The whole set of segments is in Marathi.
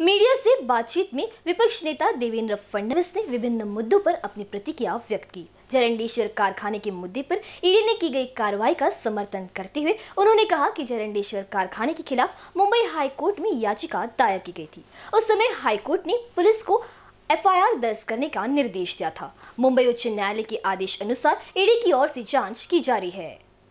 मीडिया से बातचीत में विपक्ष नेता देवेंद्र फडणवीस ने विभिन्न मुद्दों पर अपनी प्रतिक्रिया व्यक्त की। जरंडेश्वर कारखाने के मुद्दे पर ईडी ने की गई कार्रवाई का समर्थन करते हुए उन्होंने कहा कि जरंडेश्वर कारखाने के खिलाफ मुंबई हाई कोर्ट में याचिका दायर की गई थी। उस समय हाई कोर्ट ने पुलिस को एफआईआर दर्ज करने का निर्देश दिया था। मुंबई उच्च न्यायालय के आदेश अनुसार ईडी की ओर से जांच की जा रही है।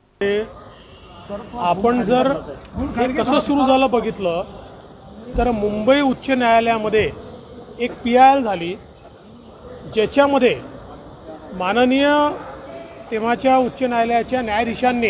आपण जर हे कसं सुरू झालं बघितलं तर मुंबई उच्च न्यायालयामध्ये एक PIL झाली, ज्याच्यामध्ये माननीय तेव्हाच्या उच्च न्यायालयाच्या न्यायाधीशांनी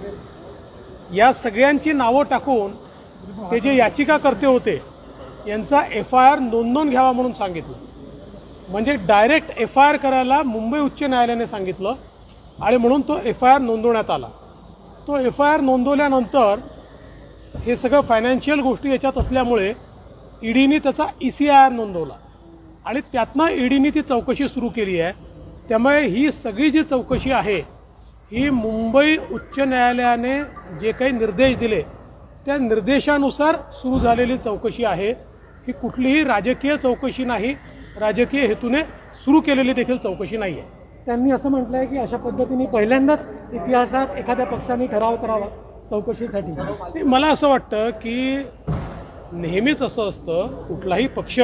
या सगळ्यांची नावं टाकून ते जे याचिकाकर्ते होते यांचा FIR नोंदवून घ्यावा म्हणून सांगितलं। म्हणजे डायरेक्ट FIR करायला मुंबई उच्च न्यायालयाने सांगितलं आणि म्हणून तो FIR नोंदवण्यात आला। तो FIR नोंदवल्यानंतर हे सगळं फायनान्शियल गोष्टी याच्यात असल्यामुळे ईडीने त्याचा ECIR नोंदवला आणि त्यातनं ईडीने ती चौकशी सुरू केली आहे। त्यामुळे ही सगळी जी चौकशी आहे ही मुंबई उच्च न्यायालयाने जे काही निर्देश दिले त्या निर्देशानुसार सुरू झालेली चौकशी आहे। ही कुठलीही राजकीय चौकशी नाही, राजकीय हेतूने सुरू केलेली देखील चौकशी नाही आहे। त्यांनी असं म्हटलंय की अशा पद्धतीने पहिल्यांदाच इतिहासात एखाद्या पक्षाने ठराव करावा चौकशीसाठी। मला असं वाटतं की नेहमीच असं असतं, कुठलाही पक्ष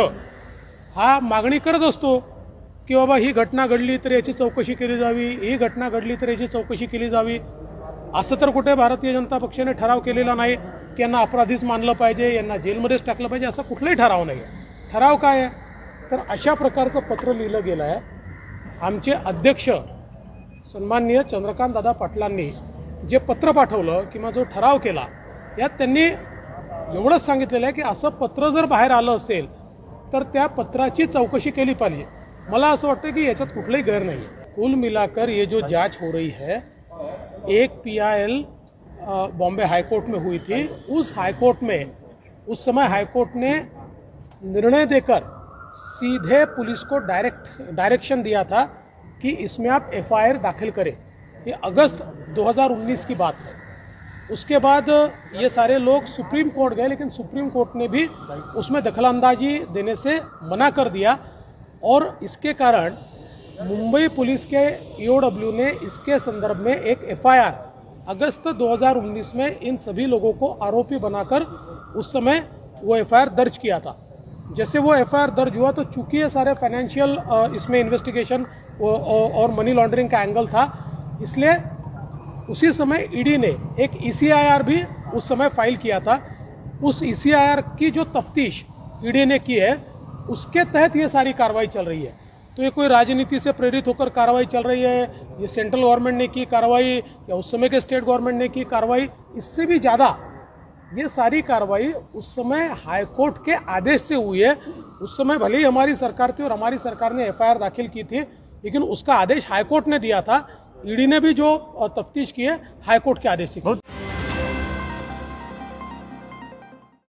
हा मागणी करत असतो की बाबा ही घटना घडली तर याची चौकशी केली जावी, ही घटना घडली तर याची चौकशी केली जावी। असं तर कुठे भारतीय जनता पक्षाने ठराव केलेला नाही की यांना अपराधीच मानलं पाहिजे, यांना जेलमध्येच टाकलं पाहिजे, असा कुठलाही ठराव नाही आहे। ठराव काय आहे तर अशा प्रकारचं पत्र लिहिलं गेलं आहे। आमचे अध्यक्ष सन्माननीय चंद्रकांत दादा पाटलांनी जे पत्र पाठवलं किंवा जो ठराव केला यात त्यांनी एवढंच सांगितलेलं आहे की असं पत्र जर बाहेर आलं असेल तर त्या पत्राची चौकशी केली पाहिजे। मला असं वाटतं की याच्यात कुठलाही गैर नाही है। कुल मिलाकर ये जो जांच हो रही है, एक PIL बॉम्बे हाई कोर्ट में हुई थी। उस हाई कोर्ट में उस समय हाई कोर्ट ने निर्णय देकर सीधे पुलिस को डायरेक्शन दिया था कि इसमें आप FIR दाखिल करें। ये अगस्त 2019 की बात है। उसके बाद ये सारे लोग सुप्रीम कोर्ट गए, लेकिन सुप्रीम कोर्ट ने भी उसमें दखलंदाजी देने से मना कर दिया और इसके कारण मुंबई पुलिस के EOW ने इसके संदर्भ में एक FIR अगस्त 2019 में इन सभी लोगों को आरोपी बनाकर उस समय वो FIR दर्ज किया था। जैसे वो FIR दर्ज हुआ तो चूंकि ये सारे फाइनेंशियल इसमें इन्वेस्टिगेशन और मनी लॉन्ड्रिंग का एंगल था, इसलिए उसी समय ईडी ने एक ECIR भी उस समय फाइल किया था। उस ECIR की जो तफ्तीश ईडी ने की है उसके तहत ये सारी कार्रवाई चल रही है। तो ये कोई राजनीति से प्रेरित होकर कार्रवाई चल रही है, ये सेंट्रल गवर्नमेंट ने की कार्रवाई या उस समय के स्टेट गवर्नमेंट ने की कार्रवाई, इससे भी ज़्यादा ये सारी कार्रवाई उस समय हाई कोर्ट के आदेश से हुई है। उस समय भले ही हमारी सरकार थी और हमारी सरकार ने FIR दाखिल की थी, लेकिन उसका आदेश हाई कोर्ट ने दिया था। ईडी ने भी जो तफ्तीश की है हाई कोर्ट के आदेश से की।